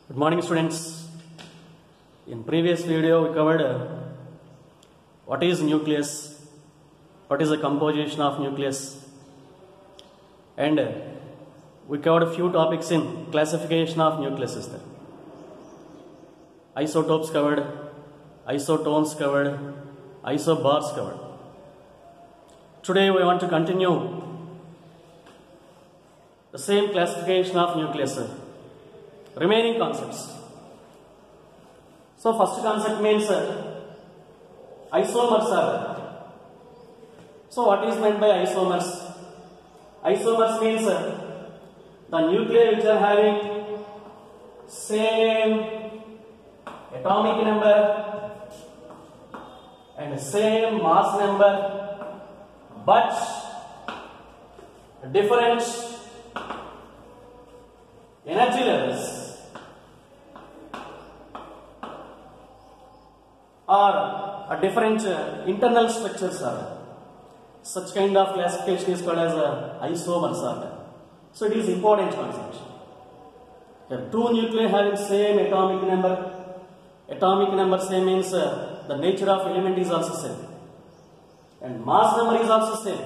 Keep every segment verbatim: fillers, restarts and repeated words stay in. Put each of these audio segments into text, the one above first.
Good morning, students. In previous video we covered uh, what is nucleus, what is the composition of nucleus, and uh, we covered a few topics in classification of nucleuses. There. Isotopes covered, isotones covered, isobars covered. Today we want to continue the same classification of nucleus. Remaining concepts. So first concept means uh, isomers are. So what is meant by isomers? Isomers means uh, the nuclei which are having same atomic number and same mass number but different energy levels or a different uh, internal structures are. Such kind of classification is called as uh, isomers are. So it is important concept. There are two nuclei having same atomic number. Atomic number same means uh, the nature of element is also same. And mass number is also same.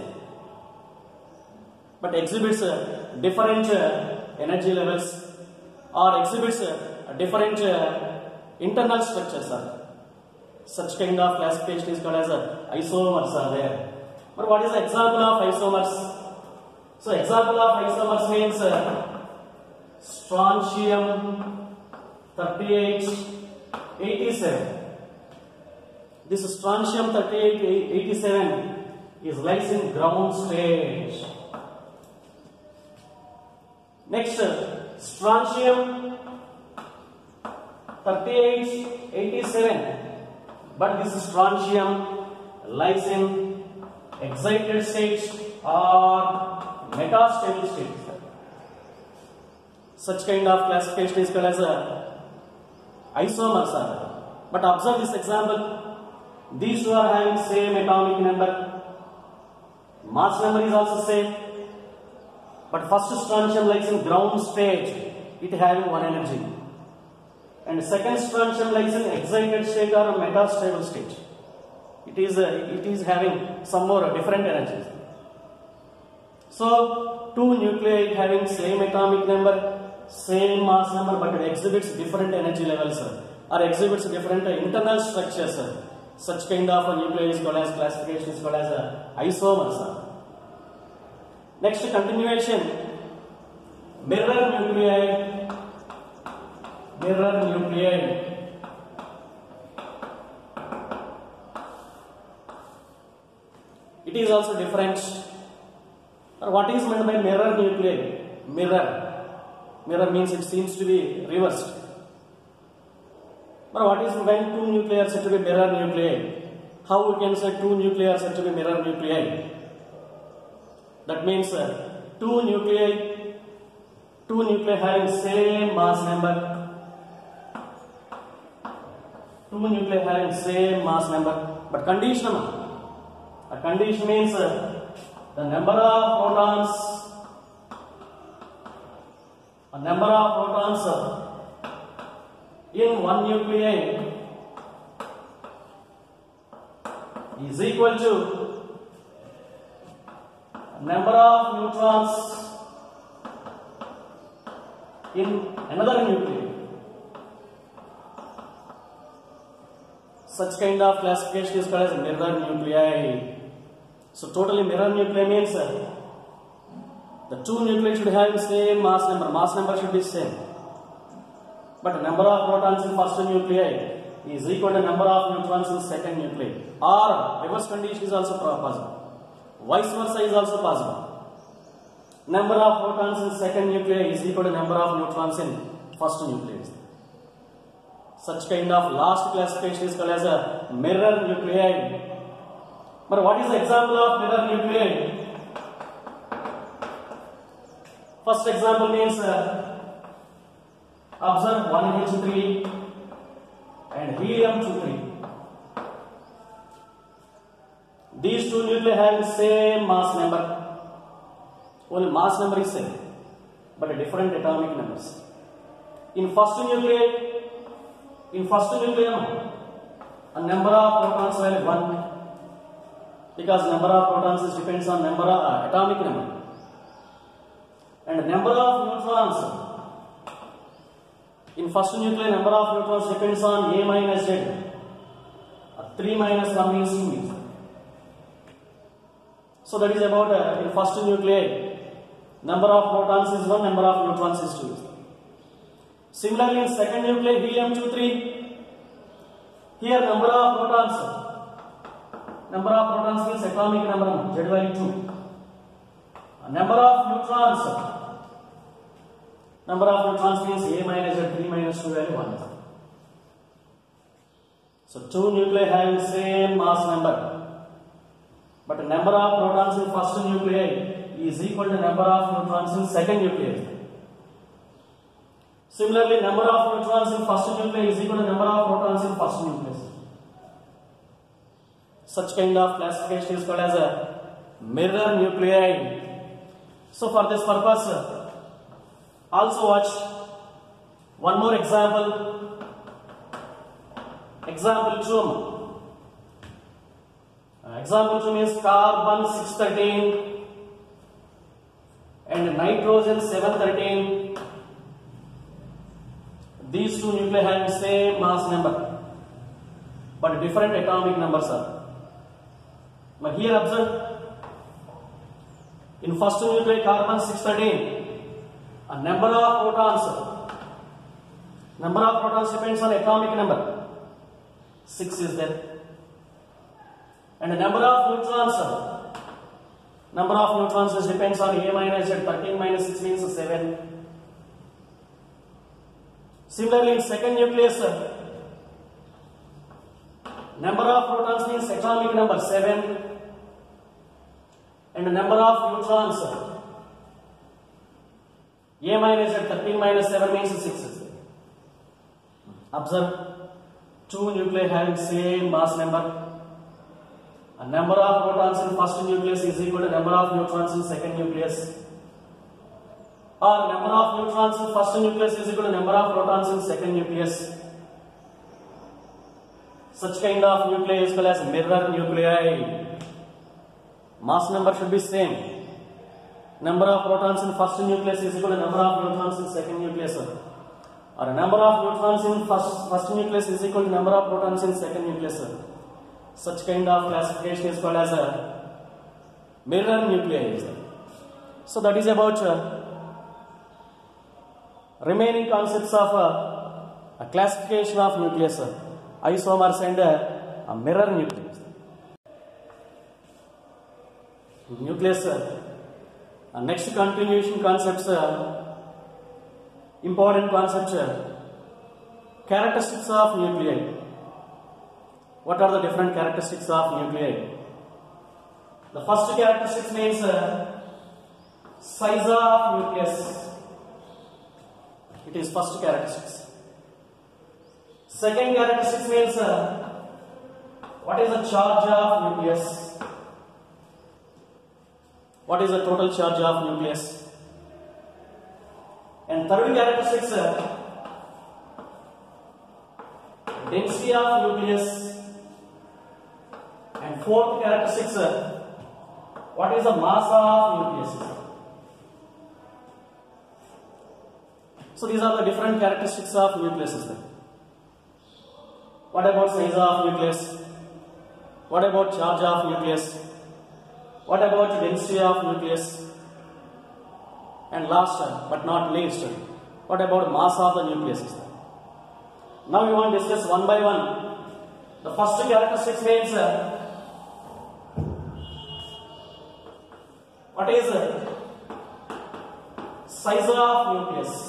But exhibits uh, different uh, energy levels or exhibits uh, different uh, internal structures are. Such kind of classification is called as uh, isomers are there. But what is the example of isomers? So example of isomers means uh, strontium thirty-eight eighty-seven. This strontium thirty-eight eighty-seven is lies in ground stage. Next, uh, strontium thirty-eight eighty-seven. But this strontium lies in excited state or metastable state. Such kind of classification is called as a isomers are. But observe this example. These two are having same atomic number. Mass number is also same. But first strontium lies in ground stage. It having one energy. And second strontium lies in excited state or a metastable state. It is, uh, it is having some more different energies. So, two nuclei having same atomic number, same mass number, but it exhibits different energy levels uh, or exhibits different uh, internal structures. Uh. Such kind of a nuclei is called as classification is called as uh, isomers. Uh. Next, continuation. Mirror nuclei. Mirror nuclei. It is also different. Or what is meant by mirror nuclei? Mirror. Mirror means it seems to be reversed. But what is when two nuclei are said to be mirror nuclei? How we can say two nuclei are said to be mirror nuclei? That means uh, two nuclei, two nuclei having same mass number. Two nuclei having same mass number, but conditional. A condition means uh, the number of protons, a number of protons uh, in one nuclei is equal to number of neutrons in another nuclei. Such kind of classification is called as mirror nuclei. So totally mirror nuclei means uh, the two nuclei should have the same mass number. Mass number should be same. But number of protons in first nuclei is equal to number of neutrons in second nuclei. Or reverse condition is also possible. Vice versa is also possible. Number of protons in second nuclei is equal to number of neutrons in first nuclei. Such kind of last classification is called as a mirror nuclei. But what is the example of mirror nuclei? First example means uh, observe one H three and helium two three. These two nuclei have the same mass number. Only mass number is same, but different atomic numbers. In first nuclei, in first nucleus, a number of protons value one, because number of protons is depends on number of uh, atomic number, and number of neutrons. In first nuclei, number of neutrons depends on A minus Z. Uh, three minus one means two. So that is about uh, in first nuclei, number of protons is one, number of neutrons is two. Similarly, in second nuclei, helium two three, here number of protons, number of protons means atomic number, Z value two. Uh, number of neutrons, number of neutrons means A minus Z, three minus two value one. So two nuclei having same mass number, but the number of protons in first nuclei is equal to number of neutrons in second nuclei. Similarly, number of neutrons in first nuclei is equal to number of protons in first nucleus. Such kind of classification is called as a mirror nuclei. So for this purpose, also watch one more example. Example two. Uh, example two means carbon six thirteen and nitrogen seven thirteen. These two nuclei have the same mass number, but different atomic numbers are. Now here observe, in first nuclei carbon six thirteen, a number of protons, number of protons depends on atomic number, six is there, and the number of neutrons, number of neutrons is depends on A minus Z, thirteen minus six means seven. Similarly, in second nucleus, number of protons means atomic number seven, and the number of neutrons, A minus Z, thirteen minus seven means six. Observe, two nuclei having same mass number. A number of protons in first nucleus is equal to number of neutrons in second nucleus. Or number of neutrons in first nucleus is equal to number of protons in second nucleus. Such kind of nuclei is called as mirror nuclei. Mass number should be same. Number of protons in first nucleus is equal to number of neutrons in second nucleus. Or number of neutrons in first, first nucleus is equal to number of protons in second nucleus. Such kind of classification is called as a mirror nuclei. So that is about uh, remaining concepts of uh, a classification of nucleus, uh, isomers and uh, a mirror nucleus. Nucleus, uh, uh, next continuation concepts, uh, important concepts, uh, characteristics of nuclei. What are the different characteristics of nuclei? The first characteristic means uh, size of nucleus. It is first characteristics. Second characteristic means uh, what is the charge of nucleus? What is the total charge of nucleus? And third characteristics, uh, density of nucleus. And fourth characteristics, uh, what is the mass of nucleus? So these are the different characteristics of nucleus system. What about size of nucleus? What about charge of nucleus? What about density of nucleus? And last but not least, what about mass of the nucleus system? Now we want to discuss one by one. The first characteristics means uh, what is uh, size of nucleus?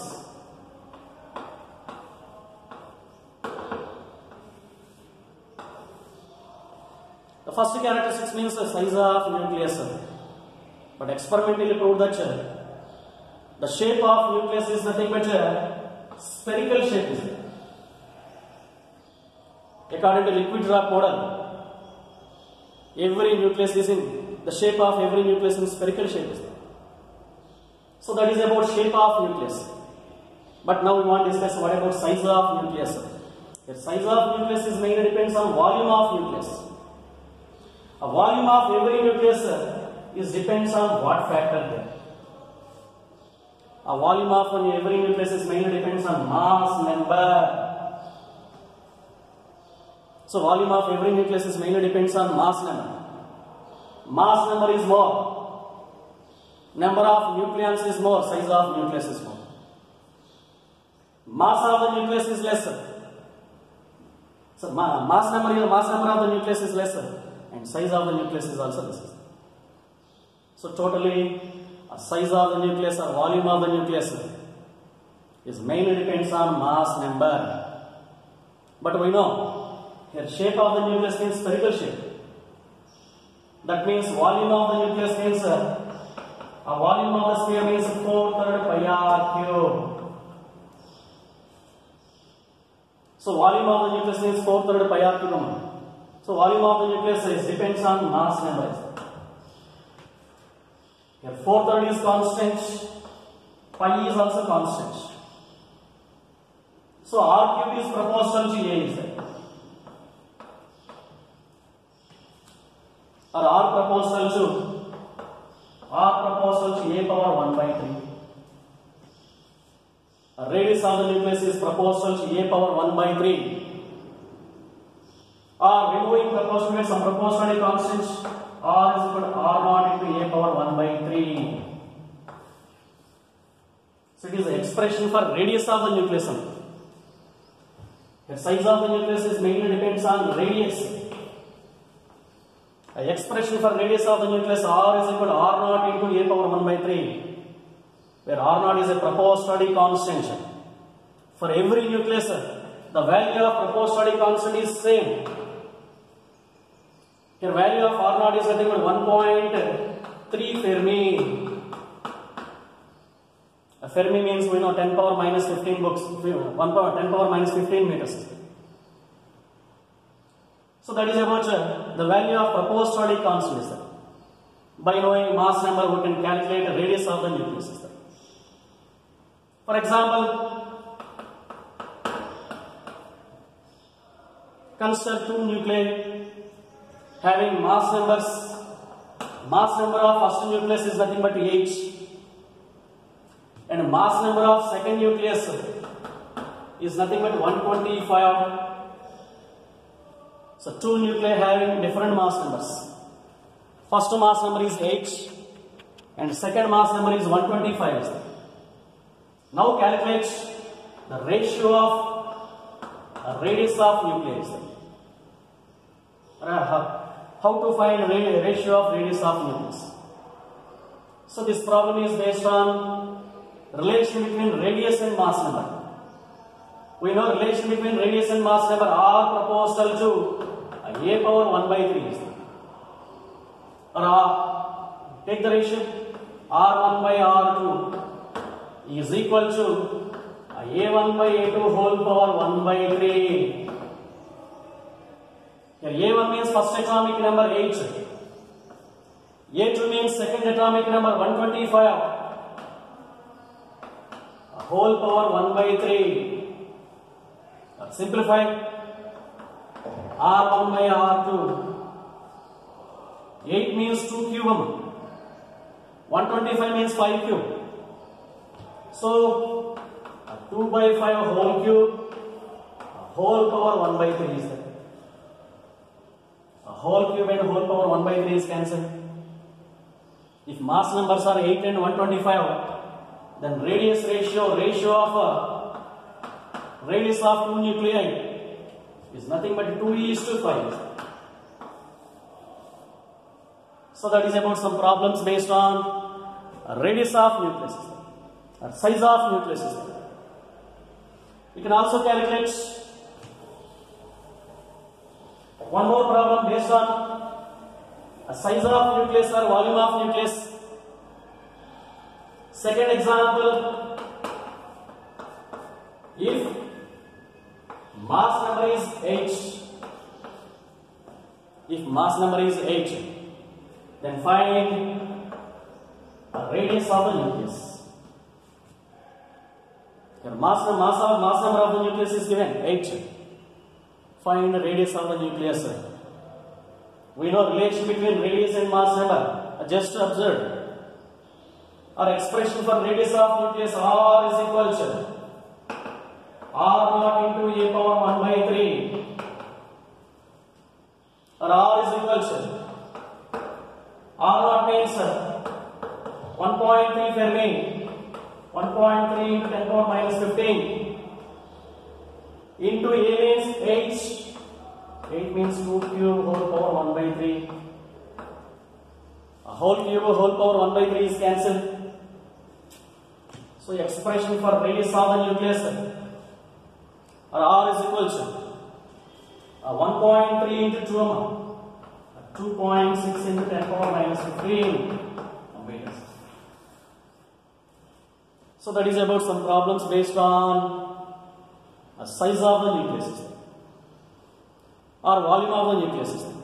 The first characteristic means the size of nucleus, but experimentally proved that the shape of nucleus is nothing but a spherical shape. According to liquid drop model, every nucleus is in the shape of every nucleus in spherical shape. So that is about shape of nucleus. But now we want to discuss what about size of nucleus. The size of nucleus is mainly depends on volume of nucleus. A volume of every nucleus is depends on what factor there. A volume of every nucleus is mainly depends on mass number. So volume of every nucleus is mainly depends on mass number. Mass number is more. Number of nucleons is more. Size of nucleus is more. Mass of the nucleus is lesser. So ma mass number mass number of the nucleus is lesser, and size of the nucleus is also lesser. So totally, a size of the nucleus or volume of the nucleus is mainly depends on mass number. But we know here shape of the nucleus means spherical shape. That means volume of the nucleus means uh, a volume of the sphere means four third pi r cube. So volume of the nucleus means four third pi r cube. So volume of the nucleus is depends on mass number. Here four third is constant, pi is also constant. So r cube is proportional to a, is there? Or r proportional to r proportional to a power one by three. A radius of the nucleus is proportional to a power one by three. Or removing proportional with some proportionality constant, r is equal to r naught into a power one by three. So it is the expression for radius of the nucleus. The size of the nucleus is mainly depends on radius. The expression for radius of the nucleus r is equal to r naught into a power one by three, where r naught is a proportionality constant. For every nucleus, the value of proportionality constant is same. Here value of r naught is nothing but one point three Fermi. A Fermi means we know ten power minus fifteen books, one power ten power minus fifteen meters. So that is about uh, the value of proportionality constant. By knowing mass number, we can calculate the radius of the nucleus. For example, consider two nuclei having mass numbers. Mass number of first nucleus is nothing but eight, and mass number of second nucleus is nothing but one hundred twenty-five. So two nuclei having different mass numbers. First mass number is eight and second mass number is one hundred twenty-five. Now calculate the ratio of radius of nuclei. How to find ratio of radius of nucleus? So this problem is based on relation between radius and mass number. We know relation between radius and mass number are proportional to a power one by three. Or uh, take the ratio r one by r two is equal to a one by a two whole power one by three. Here a one means first atomic number eight. a two means second atomic number one hundred twenty-five. A whole power one by three. Simplify r one by r two. eight means two cube. one hundred twenty-five means five cube. So two by five whole cube, a whole power one by three is there. A whole cube and whole power one by three is cancelled. If mass numbers are eight and one hundred twenty-five, then radius ratio, ratio of uh, radius of two nuclei is nothing but two is to five. So that is about some problems based on radius of nucleus or size of nucleus. We can also calculate one more problem based on a size of nucleus or volume of nucleus. Second example, if mass number is eight, if mass number is eight, then find the radius of the nucleus. Your mass, mass, of, mass number of the nucleus is given eight. Find the radius of the nucleus. We know relation between radius and mass number. Just observe. Our expression for radius of nucleus R is equal to R naught into a power one by three. Or R is equal to R naught means one point three Fermi, one point three into ten power minus fifteen into A means H, eight means two cube whole power one by three. A whole cube whole power one by three is cancelled. So expression for radius of the nucleus or R is equal to uh, one point three into two, uh, two point six into ten power minus fifteen. So that is about some problems based on a size of the nucleus system or volume of the nucleus system.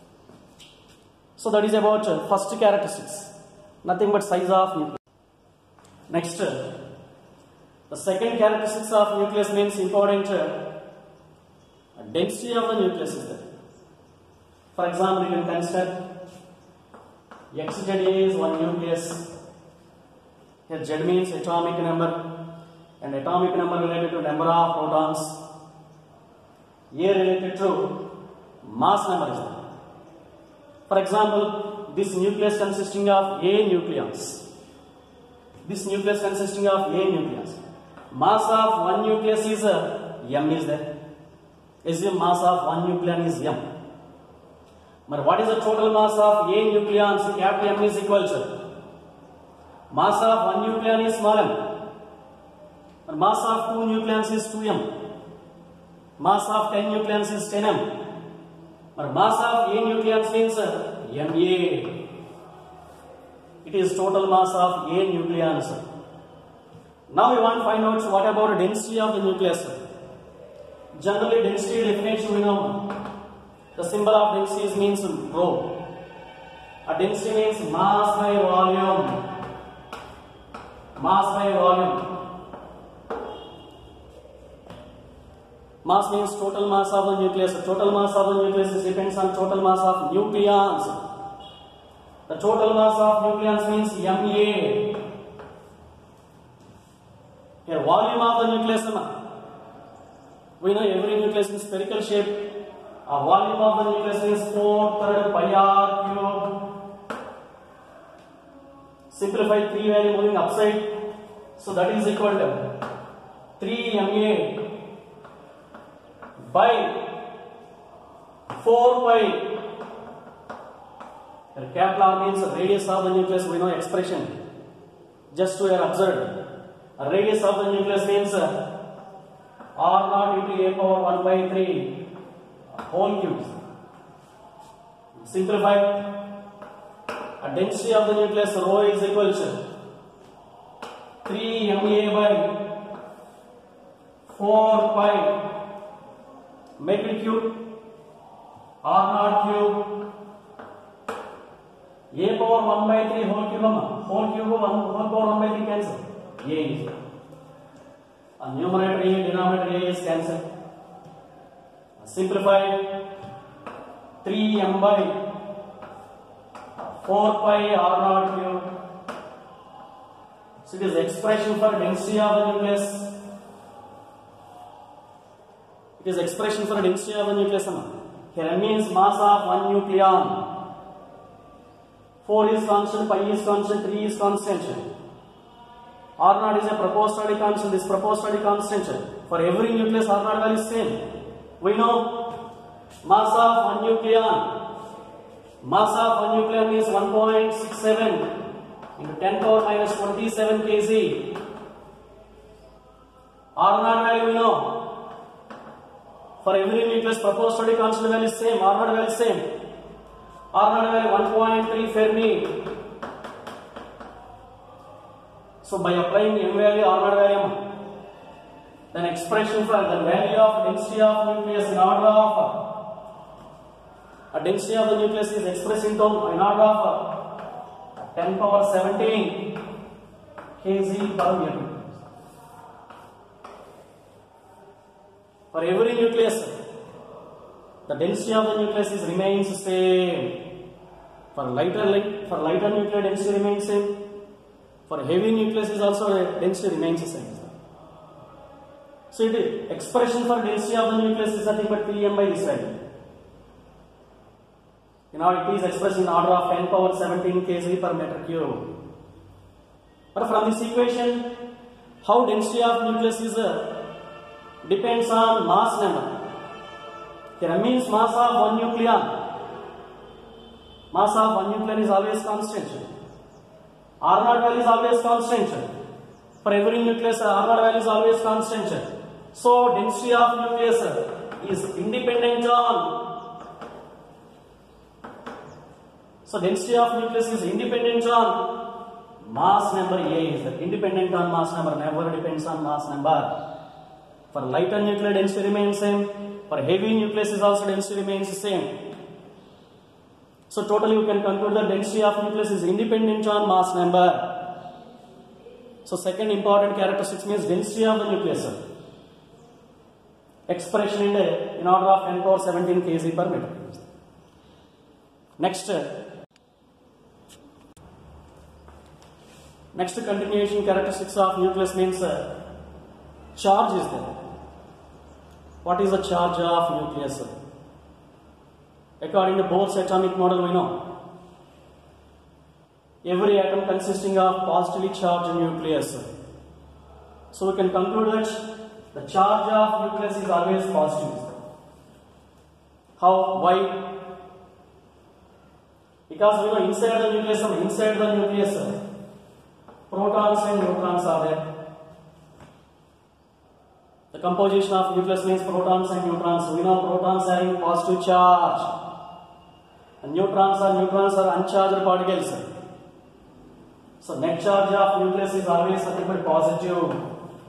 So that is about uh, first characteristics, nothing but size of nucleus. Next, uh, the second characteristics of nucleus means important uh, density of the nucleus system. For example, you can consider X Z A is one nucleus. Here Z means atomic number, and atomic number related to number of protons. A related to mass number is there. For example, this nucleus consisting of A nucleons. This nucleus consisting of A nucleons. Mass of one nucleus is uh, M is there. Assume mass of one nucleon is M. But what is the total mass of A nucleons? Capital M is equal to mass of one nucleon is small m. And mass of two nucleons is two m. Mass of ten nucleons is ten m. But mass of A nucleons means uh, M A. It is total mass of A nucleons. Now we want to find out what about the density of the nucleus. Generally, density definition we know. The symbol of density means rho. A density means mass by volume. Mass by volume. Mass means total mass of the nucleus. The total mass of the nucleus depends on total mass of nucleons. The total mass of nucleons means M A. Here, volume of the nucleus. We know every nucleus in spherical shape. A volume of the nucleus is four third pi r cube. Simplify three value moving upside. So that is equal to three M A by four pi. Capital R means radius of the nucleus. We know expression. Just to observe. A radius of the nucleus means uh, R naught into A power one by three whole cubes. Simplify. A density of the nucleus rho is equal to three M A by four pi. Make it cube. R naught cube. A power one by three whole cube. Whole cube one whole power one by three cancel. A is there. A numerator A, denominator A is cancelled. Simplify. three m by four pi R naught cube. So it is expression for density of the nucleus. It is expression for density of the nucleus. Here M means mass of one nucleon. four is constant, pi is constant, three is constant. R naught is a proposed steady constant. This proposed steady constant. For every nucleus, R naught value is same. We know mass of one nucleon. Mass of one nucleon is one point six seven into ten power minus twenty-seven kilograms. R naught value we know. For every nucleus, proposed steady constant value is same. R naught value is same. R naught value one point three Fermi. So by applying M value, R naught value, then expression for the value of density of nucleus in order of a density of the nucleus is expressed in term in order of ten power seventeen kilograms per meter. For every nucleus, the density of the nucleus is remains same. For lighter for lighter nuclear density remains same. For heavy nucleus is also density remains the same. So the expression for density of the nucleus is nothing but P m by this value. You know, it is expressed in order of ten power seventeen kg per meter cube. But from this equation, how density of nucleus is uh, depends on mass number. Here means mass of one nucleon. Mass of one nucleon is always constant. R naught value is always constant. For every nucleus, R naught value is always constant. So density of nucleus is independent on. So density of nucleus is independent on mass number. A is independent on mass number. Never depends on mass number. For lighter nuclear density remains same. For heavy nucleus is also density remains the same. So totally we can conclude that density of nucleus is independent on mass number. So second important characteristic means density of the nucleus. Expression in, in order of ten power seventeen kg per meter. Next, next continuation characteristics of nucleus means uh, charge is there. What is the charge of nucleus? According to Bohr's atomic model, we know every atom consisting of positively charged nucleus. So we can conclude that the charge of nucleus is always positive. How? Why? Because we know inside the nucleus, inside the nucleus, protons and neutrons are there. The composition of nucleus means protons and neutrons. We know protons having positive charge, and neutrons are neutrons are uncharged particles. So net charge of nucleus is always nothing but positive.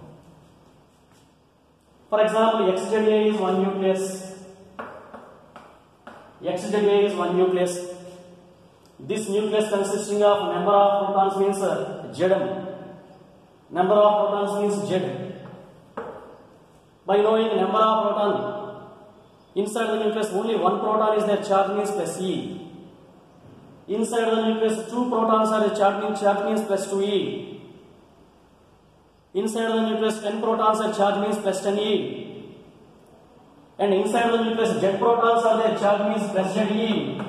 For example, X Z A is one nucleus. X Z A is one nucleus. This nucleus consisting of number of protons means uh, Z. Number of protons means Z. By knowing number of proton, inside the nucleus only one proton is there, charge means plus E. Inside the nucleus two protons are there, charge means, charge means plus two E. Inside the nucleus ten protons are charge means plus ten E. And inside the nucleus Z protons are there, charge means plus Z E.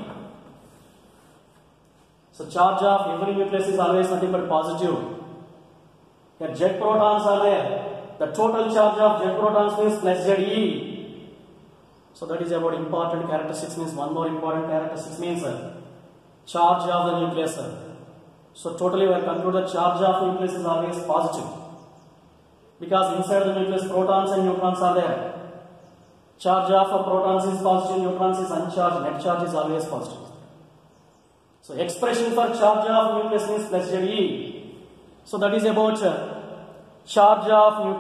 So charge of every nucleus is always nothing but positive. Here Z protons are there. The total charge of Z protons means plus Z E. So that is about important characteristics means one more important characteristics means uh, charge of the nucleus. So totally we have concluded charge of nucleus is always positive. Because inside the nucleus protons and neutrons are there. Charge of protons is positive, neutrons is uncharged, net charge is always positive. So expression for charge of nucleus means plus Z E. So that is about uh, charge of nucleus.